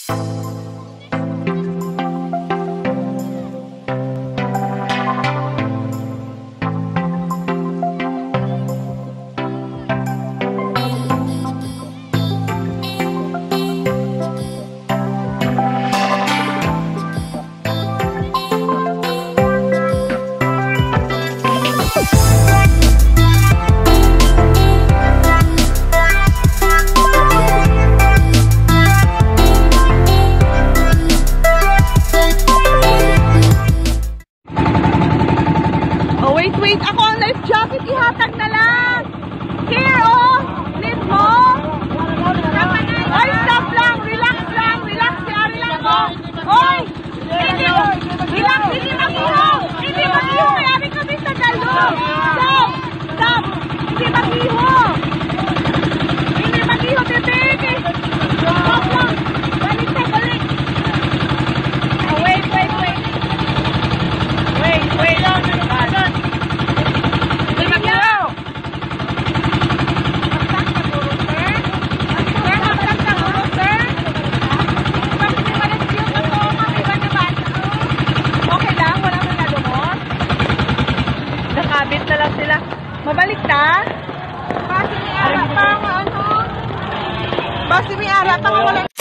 Wait, ako ang life jacket, ihatag na lang. Here, oh, need mo. Ay, stop lang, relax siya, relax mo. Oy, relax, hindi mag-iho. Hindi mag-iho, mayami kami sa dalo. Stop, hindi mag-iho. Hindi mag-iho, bebe. Stop lang, balik. Oh, wait. Wait lang, nakabit na lang sila. Mabalik ta? Basi may ara pa wala.